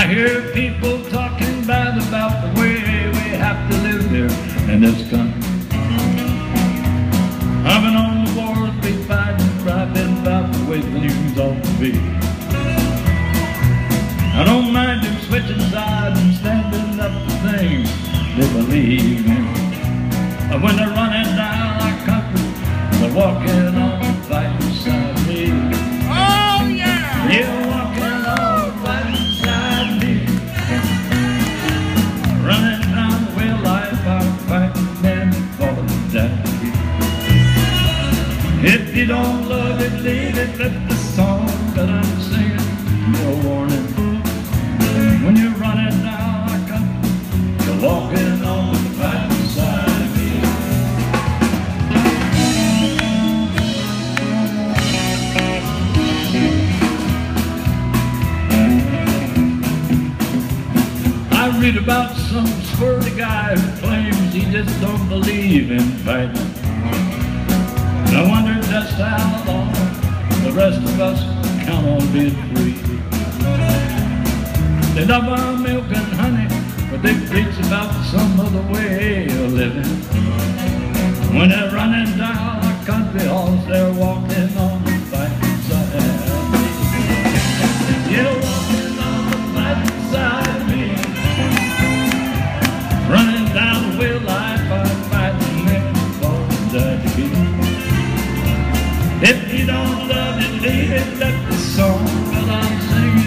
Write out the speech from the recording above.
hear people talking bad about the way we have to live here in this country. I've been on the wars we fighting, been about the way things ought to be. I don't mind them switching sides and standing up for things they believe in. But when they're running down our country, they're walking on the fighting side of me. Oh yeah! You're walking on the fighting side of me. Running down the way of life, I'm fighting men for the death. If you don't love it, leave it. Let the song that I'm singing be a warning. When you're running down our country, you're walking on the fighting side of me. I read about some squirty guy who claims he just don't believe in fighting. I wonder just how long the rest of us count on being free. They love our milk and honey, but they preach about some other way of living. When they're running down our country halls, they're walking on the fighting side of me. You're walking on the fighting side of me. Running down the way of life, I'm fighting men for the dead. If you don't love it, leave it. Let the song that I'm singing